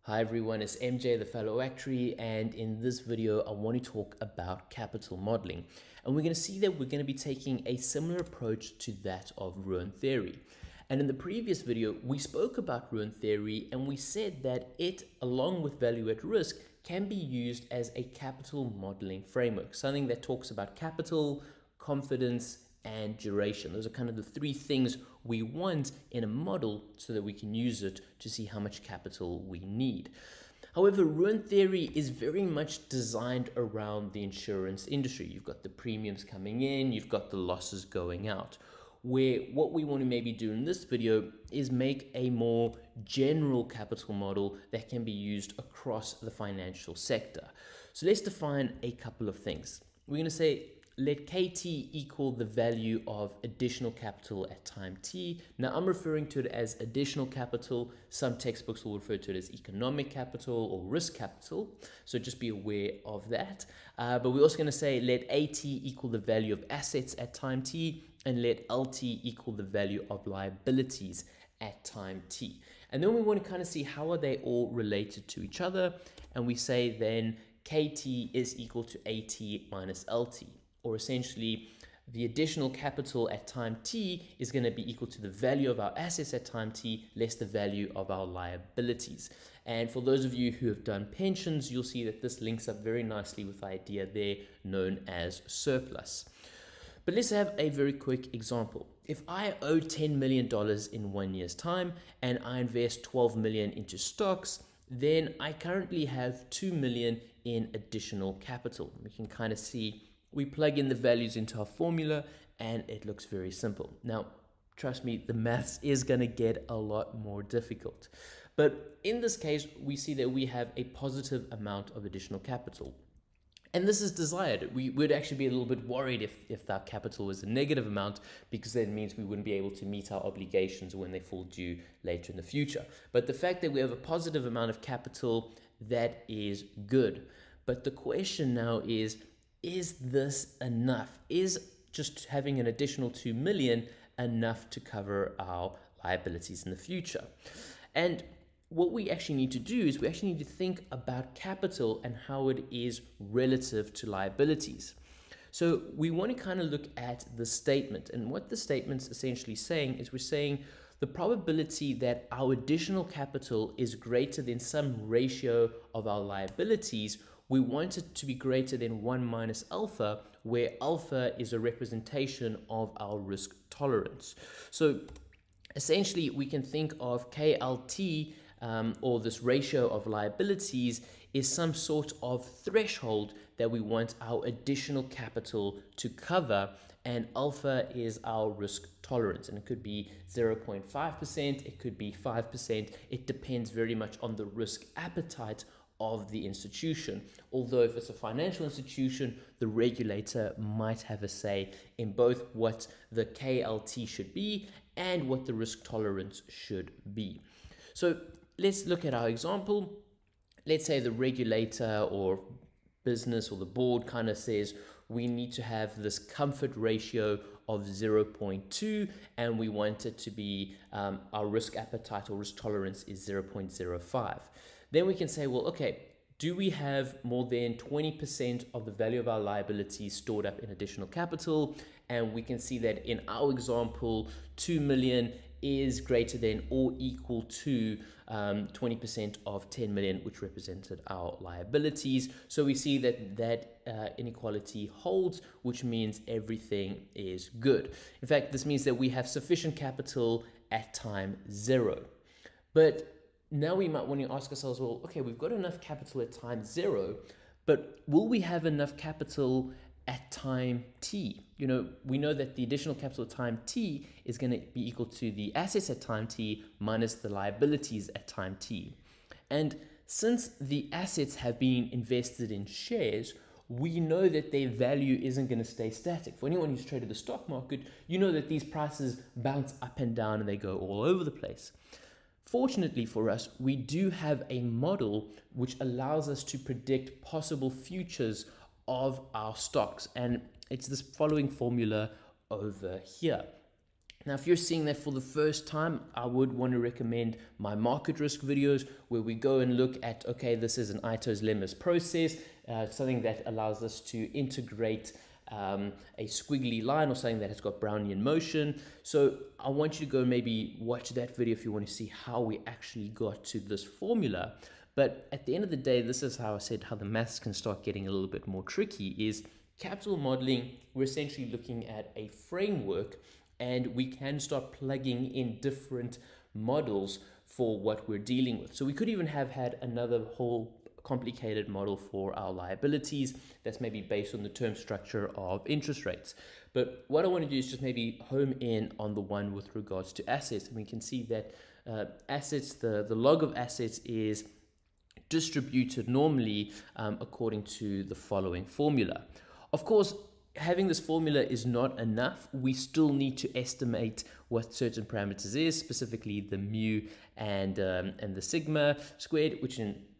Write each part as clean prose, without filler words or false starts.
Hi everyone, it's MJ, the fellow actuary, and in this video I want to talk about capital modeling. And we're going to see that we're going to be taking a similar approach to that of ruin theory. And in the previous video, we spoke about ruin theory and we said that it, along with value at risk, can be used as a capital modeling framework, something that talks about capital, confidence, and duration. Those are kind of the three things we want in a model so that we can use it to see how much capital we need. However, ruin theory is very much designed around the insurance industry. You've got the premiums coming in, you've got the losses going out. Where what we want to maybe do in this video is make a more general capital model that can be used across the financial sector. So let's define a couple of things. We're going to say let KT equal the value of additional capital at time T. Now I'm referring to it as additional capital. Some textbooks will refer to it as economic capital or risk capital. So just be aware of that. But we're also going to say let AT equal the value of assets at time T and let LT equal the value of liabilities at time T. And then we want to kind of see how are they all related to each other. And we say then KT is equal to AT minus LT. Or essentially, the additional capital at time T is going to be equal to the value of our assets at time T less the value of our liabilities. And for those of you who have done pensions, you'll see that this links up very nicely with the idea there known as surplus. But let's have a very quick example. If I owe $10 million in 1 year's time and I invest $12 million into stocks, then I currently have $2 million in additional capital. We can kind of see we plug in the values into our formula and it looks very simple. Now, trust me, the maths is going to get a lot more difficult. But in this case, we see that we have a positive amount of additional capital. And this is desired. We would actually be a little bit worried if that capital was a negative amount, because that means we wouldn't be able to meet our obligations when they fall due later in the future. But the fact that we have a positive amount of capital, that is good. But the question now is this enough? Is just having an additional 2 million enough to cover our liabilities in the future? And what we actually need to do is we actually need to think about capital and how it is relative to liabilities. So we want to kind of look at the statement, and what the statement's essentially saying is we're saying the probability that our additional capital is greater than some ratio of our liabilities, we want it to be greater than 1 minus alpha, where alpha is a representation of our risk tolerance. So essentially, we can think of KLT, or this ratio of liabilities, is some sort of threshold that we want our additional capital to cover, and alpha is our risk tolerance. And it could be 0.5%, it could be 5%. It depends very much on the risk appetite of the institution. Although if it's a financial institution, the regulator might have a say in both what the KLT should be and what the risk tolerance should be. So let's look at our example. Let's say the regulator or business or the board kind of says we need to have this comfort ratio of 0.2 and we want it to be our risk appetite or risk tolerance is 0.05. Then we can say, well, okay, do we have more than 20% of the value of our liabilities stored up in additional capital? And we can see that in our example, 2 million is greater than or equal to 20% of 10 million, which represented our liabilities. So we see that inequality holds, which means everything is good. In fact, this means that we have sufficient capital at time 0. But now we might want to ask ourselves, well, okay, we've got enough capital at time 0, but will we have enough capital at time T? You know, we know that the additional capital at time T is going to be equal to the assets at time T minus the liabilities at time T. And since the assets have been invested in shares, we know that their value isn't going to stay static. For anyone who's traded the stock market, you know that these prices bounce up and down and they go all over the place. Fortunately for us, we do have a model which allows us to predict possible futures of our stocks, and it's this following formula over here. Now, if you're seeing that for the first time, I would want to recommend my market risk videos where we go and look at, okay, this is an Ito's lemmas process, something that allows us to integrate a squiggly line or something that has got Brownian motion. So I want you to go maybe watch that video if you want to see how we actually got to this formula. But at the end of the day, this is how I said how the maths can start getting a little bit more tricky. Is capital modeling, we're essentially looking at a framework, and we can start plugging in different models for what we're dealing with. So we could even have had another whole complicated model for our liabilities that's maybe based on the term structure of interest rates. But what I want to do is just maybe home in on the one with regards to assets. And we can see that assets, the log of assets is distributed normally according to the following formula. Of course, having this formula is not enough. We still need to estimate what certain parameters is, specifically the mu and the sigma squared, which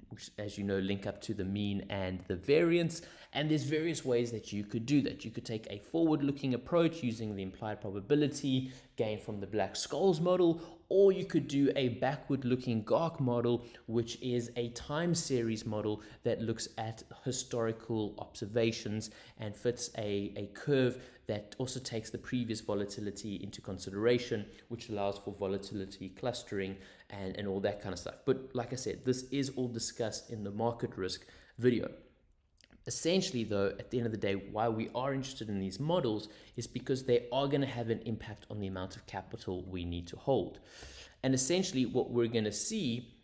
as you know, link up to the mean and the variance. And there's various ways that you could do that. You could take a forward-looking approach using the implied probability gained from the Black-Scholes model, or you could do a backward-looking GARC model, which is a time series model that looks at historical observations and fits a curve that also takes the previous volatility into consideration, which allows for volatility clustering and all that kind of stuff. But like I said, this is all discussed in the market risk video. Essentially, though, at the end of the day, why we are interested in these models is because they are going to have an impact on the amount of capital we need to hold. And essentially, what we're going to see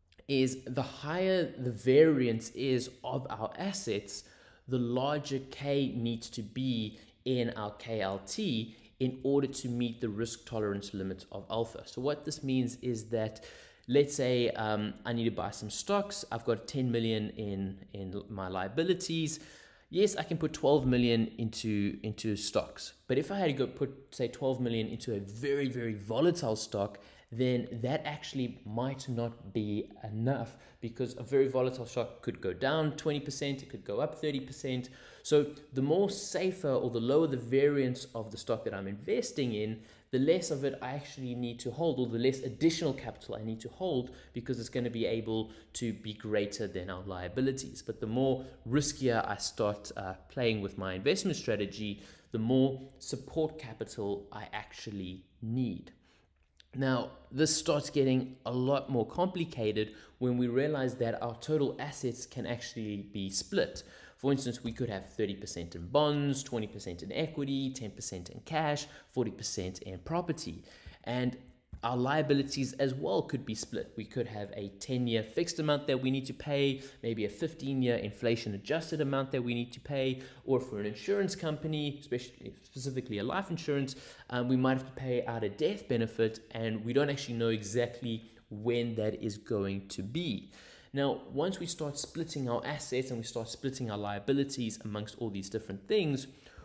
is the higher the variance is of our assets, the larger K needs to be in our KLT in order to meet the risk tolerance limits of alpha. So what this means is that, let's say I need to buy some stocks. I've got 10 million in my liabilities. Yes, I can put 12 million into stocks. But if I had to go put, say, 12 million into a very, very volatile stock, then that actually might not be enough, because a very volatile stock could go down 20%, it could go up 30%. So the more safer or the lower the variance of the stock that I'm investing in, the less of it I actually need to hold, or the less additional capital I need to hold, because it's going to be able to be greater than our liabilities. But the more riskier I start playing with my investment strategy, the more support capital I actually need. Now, this starts getting a lot more complicated when we realize that our total assets can actually be split. For instance, we could have 30% in bonds, 20% in equity, 10% in cash, 40% in property. And our liabilities as well could be split. We could have a 10-year fixed amount that we need to pay, maybe a 15-year inflation-adjusted amount that we need to pay, or for an insurance company, specifically a life insurance, we might have to pay out a death benefit, and we don't actually know exactly when that is going to be. Now, once we start splitting our assets and we start splitting our liabilities amongst all these different things,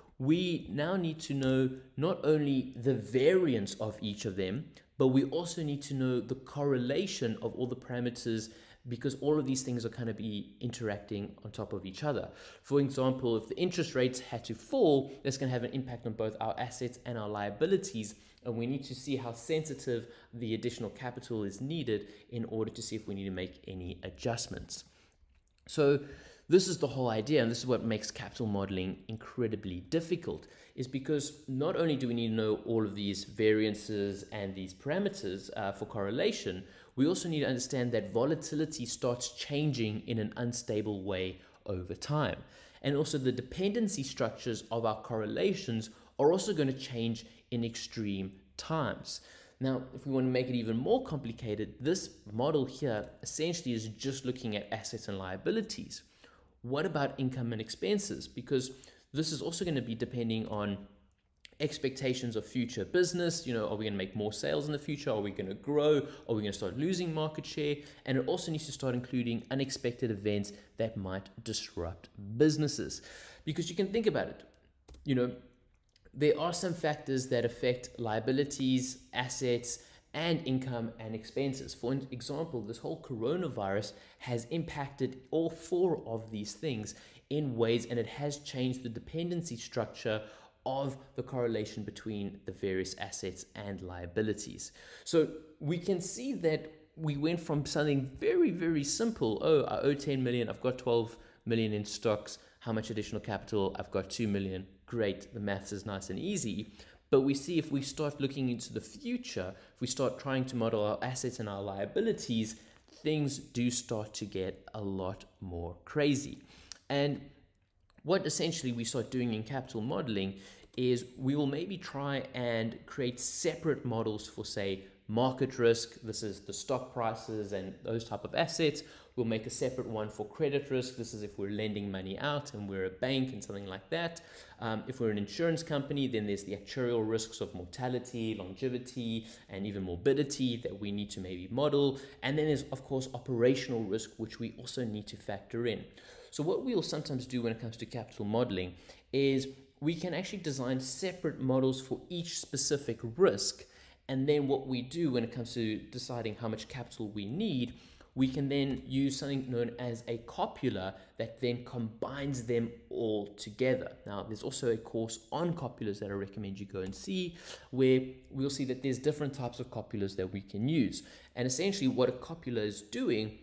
we now need to know not only the variance of each of them, but we also need to know the correlation of all the parameters, because all of these things are going to be interacting on top of each other. For example, if the interest rates had to fall, that's going to have an impact on both our assets and our liabilities, and we need to see how sensitive the additional capital is needed in order to see if we need to make any adjustments. So this is the whole idea, and this is what makes capital modeling incredibly difficult, is because not only do we need to know all of these variances and these parameters for correlation, we also need to understand that volatility starts changing in an unstable way over time. And also the dependency structures of our correlations are also going to change in extreme times. Now, if we want to make it even more complicated, this model here essentially is just looking at assets and liabilities. What about income and expenses? Because this is also going to be depending on expectations of future business. You know, are we going to make more sales in the future? Are we going to grow? Are we going to start losing market share? And it also needs to start including unexpected events that might disrupt businesses. Because you can think about it, you know, there are some factors that affect liabilities, assets, and income and expenses. For example, this whole coronavirus has impacted all four of these things in ways, and it has changed the dependency structure of the correlation between the various assets and liabilities. So we can see that we went from something very, very simple. Oh, I owe 10 million. I've got 12 million in stocks. How much additional capital? I've got 2 million. Great. The maths is nice and easy. But we see if we start looking into the future, if we start trying to model our assets and our liabilities, things do start to get a lot more crazy. And what essentially we start doing in capital modeling is we will maybe try and create separate models for, say, market risk. This is the stock prices and those type of assets. We'll make a separate one for credit risk. This is if we're lending money out and we're a bank and something like that. If we're an insurance company, then there's the actuarial risks of mortality, longevity, and even morbidity that we need to maybe model. And then there's, of course, operational risk, which we also need to factor in. So what we will sometimes do when it comes to capital modeling is we can actually design separate models for each specific risk. And then what we do when it comes to deciding how much capital we need, we can then use something known as a copula that then combines them all together. Now, there's also a course on copulas that I recommend you go and see, where we'll see that there's different types of copulas that we can use. And essentially what a copula is doing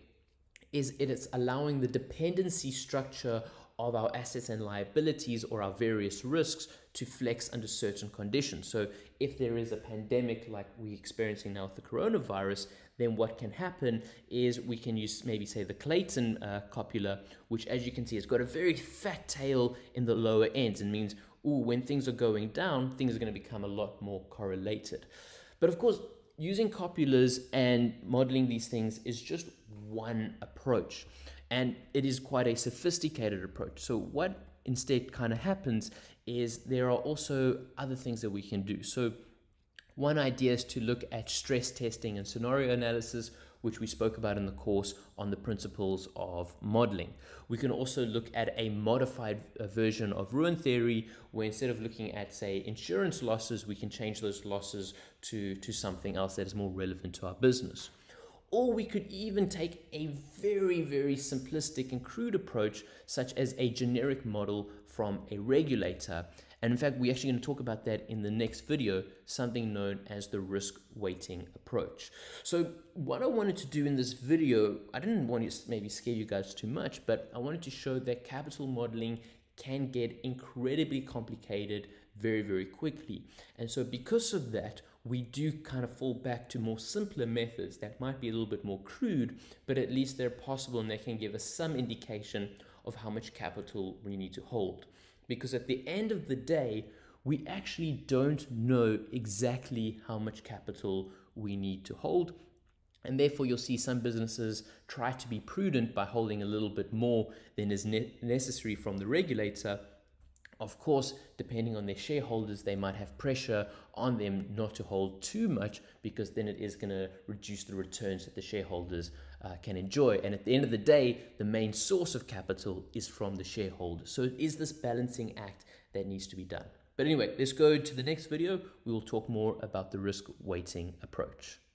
is it is allowing the dependency structure of our assets and liabilities or our various risks to flex under certain conditions. So if there is a pandemic like we're experiencing now with the coronavirus, then what can happen is we can use maybe say the Clayton copula, which as you can see has got a very fat tail in the lower ends and means, when things are going down, things are going to become a lot more correlated. But of course, using copulas and modeling these things is just one approach. And it is quite a sophisticated approach. So what instead kind of happens is there are also other things that we can do. So one idea is to look at stress testing and scenario analysis, which we spoke about in the course on the principles of modeling. We can also look at a modified version of ruin theory, where instead of looking at, say, insurance losses, we can change those losses to something else that is more relevant to our business. Or we could even take a very, very simplistic and crude approach, such as a generic model from a regulator. And in fact, we're actually going to talk about that in the next video, something known as the risk weighting approach. So what I wanted to do in this video, I didn't want to maybe scare you guys too much, but I wanted to show that capital modeling can get incredibly complicated very, very quickly. And so because of that, we do kind of fall back to more simpler methods that might be a little bit more crude, but at least they're possible and they can give us some indication of how much capital we need to hold. Because at the end of the day, we actually don't know exactly how much capital we need to hold. And therefore, you'll see some businesses try to be prudent by holding a little bit more than is necessary from the regulator. Of course, depending on their shareholders, they might have pressure on them not to hold too much, because then it is going to reduce the returns that the shareholders can enjoy. And at the end of the day, the main source of capital is from the shareholders. So it is this balancing act that needs to be done. But anyway, let's go to the next video. We will talk more about the risk weighting approach.